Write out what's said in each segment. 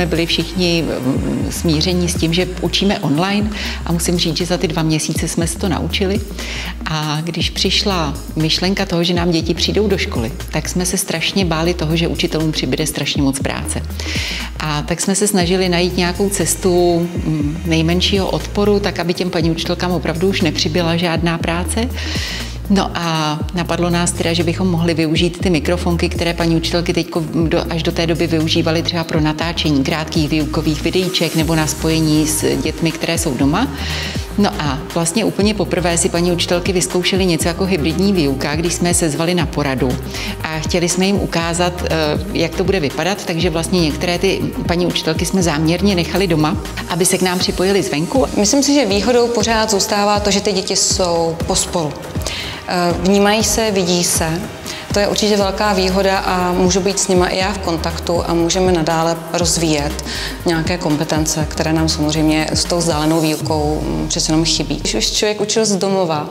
jsme byli všichni smíření s tím, že učíme online a musím říct, že za ty 2 měsíce jsme se to naučili. A když přišla myšlenka toho, že nám děti přijdou do školy, tak jsme se strašně báli toho, že učitelům přibude strašně moc práce. A tak jsme se snažili najít nějakou cestu nejmenšího odporu, tak aby těm paní učitelkám opravdu už nepřibyla žádná práce. No a napadlo nás teda, že bychom mohli využít ty mikrofonky, které paní učitelky teď až do té doby využívaly třeba pro natáčení krátkých výukových videíček nebo na spojení s dětmi, které jsou doma. No a vlastně úplně poprvé si paní učitelky vyzkoušely něco jako hybridní výuka, když jsme je sezvali na poradu a chtěli jsme jim ukázat, jak to bude vypadat, takže vlastně některé ty paní učitelky jsme záměrně nechali doma, aby se k nám připojili zvenku. Myslím si, že výhodou pořád zůstává to, že ty děti jsou pospolu. Vnímají se, vidí se. To je určitě velká výhoda a můžu být s nima i já v kontaktu a můžeme nadále rozvíjet nějaké kompetence, které nám samozřejmě s tou vzdálenou výukou přece jenom chybí. Když už člověk učil z domova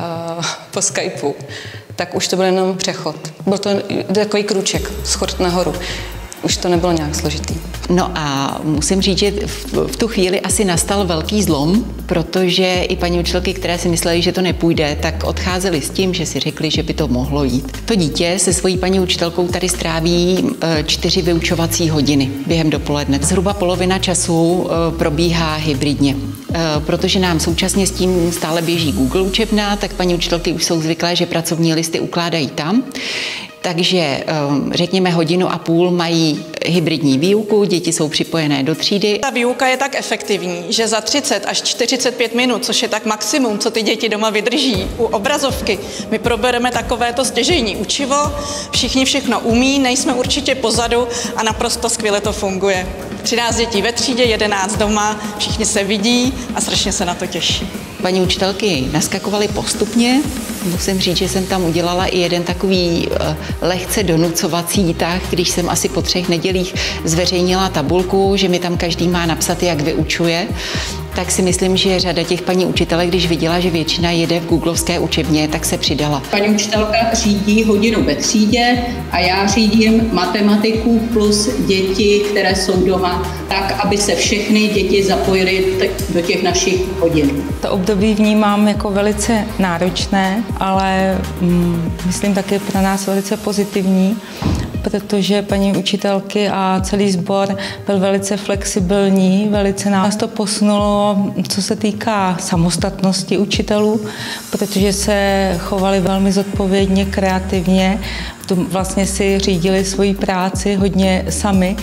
po Skypeu, tak už to byl jenom přechod. Byl to takový krůček, schod nahoru. Už to nebylo nějak složitý. No a musím říct, že v tu chvíli asi nastal velký zlom, protože i paní učitelky, které si myslely, že to nepůjde, tak odcházely s tím, že si řekli, že by to mohlo jít. To dítě se svojí paní učitelkou tady stráví 4 vyučovací hodiny během dopoledne. Zhruba polovina času probíhá hybridně. Protože nám současně s tím stále běží Google učebna, tak paní učitelky už jsou zvyklé, že pracovní listy ukládají tam. Takže řekněme 1,5 hodiny mají hybridní výuku, děti jsou připojené do třídy. Ta výuka je tak efektivní, že za 30 až 45 minut, což je tak maximum, co ty děti doma vydrží u obrazovky, my probereme takovéto stěžejní učivo, všichni všechno umí, nejsme určitě pozadu a naprosto skvěle to funguje. 13 dětí ve třídě, 11 doma, všichni se vidí a strašně se na to těší. Paní učitelky naskakovaly postupně. Musím říct, že jsem tam udělala i jeden takový lehce donucovací tah, když jsem asi po 3 nedělích zveřejnila tabulku, že mi tam každý má napsat, jak vyučuje. Tak si myslím, že řada těch paní učitelek, když viděla, že většina jede v googlovské učebně, tak se přidala. Paní učitelka řídí hodinu ve třídě a já řídím matematiku plus děti, které jsou doma, tak, aby se všechny děti zapojily do těch našich hodin. To období vnímám jako velice náročné, ale myslím také pro nás velice pozitivní, protože paní učitelky a celý sbor byl velice flexibilní, velice nás to posunulo, co se týká samostatnosti učitelů, protože se chovali velmi zodpovědně, kreativně, vlastně si řídili svoji práci hodně sami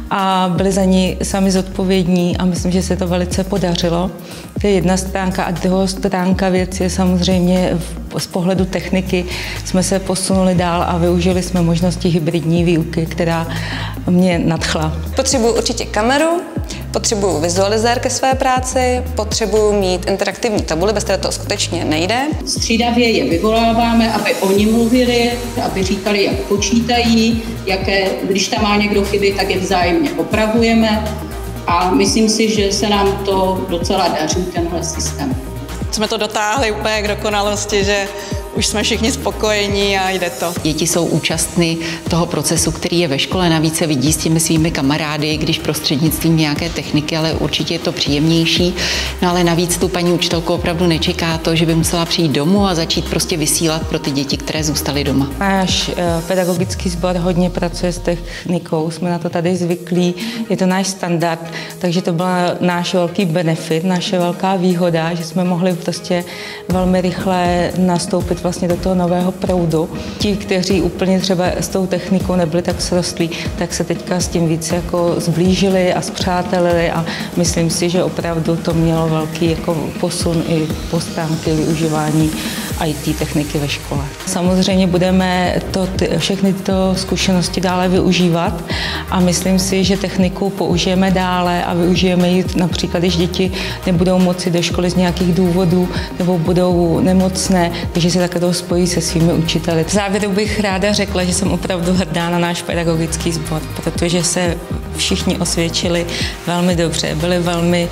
a byli za ní sami zodpovědní a myslím, že se to velice podařilo. To je jedna stránka a druhá stránka věci je samozřejmě z pohledu techniky jsme se posunuli dál a využili jsme možnosti hybridní výuky, která mě nadchla. Potřebuji určitě kameru, potřebuji vizualizér ke své práci, potřebuji mít interaktivní tabuli, bez které to skutečně nejde. Střídavě je vyvoláváme, aby oni mluvili, aby říkali, jak počítají, když tam má někdo chyby, tak je vzájemně opravujeme a myslím si, že se nám to docela daří, tenhle systém. Jsme to dotáhli úplně k dokonalosti, že už jsme všichni spokojení a jde to. Děti jsou účastny toho procesu, který je ve škole, navíc se vidí s těmi svými kamarády, když prostřednictvím nějaké techniky, ale určitě je to příjemnější. No ale navíc tu paní učitelku opravdu nečeká to, že by musela přijít domů a začít prostě vysílat pro ty děti, které zůstaly doma. Náš pedagogický sbor hodně pracuje s technikou, jsme na to tady zvyklí, je to náš standard, takže to byl náš velký benefit, naše velká výhoda, že jsme mohli prostě velmi rychle nastoupit vlastně do toho nového proudu. Ti, kteří úplně třeba s tou technikou nebyli tak srostlí, tak se teďka s tím více jako zblížili a spřátelili a myslím si, že opravdu to mělo velký jako posun i po stránce využívání IT techniky ve škole. Samozřejmě budeme všechny tyto zkušenosti dále využívat a myslím si, že techniku použijeme dále a využijeme ji například, když děti nebudou moci do školy z nějakých důvodů nebo budou nemocné, takže se také to spojí se svými učiteli. V závěru bych ráda řekla, že jsem opravdu hrdá na náš pedagogický sbor, protože se všichni osvědčili velmi dobře, byli velmi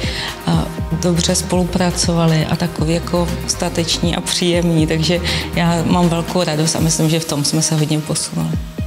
dobře spolupracovali a takový jako stateční a příjemní, takže já mám velkou radost a myslím, že v tom jsme se hodně posunuli.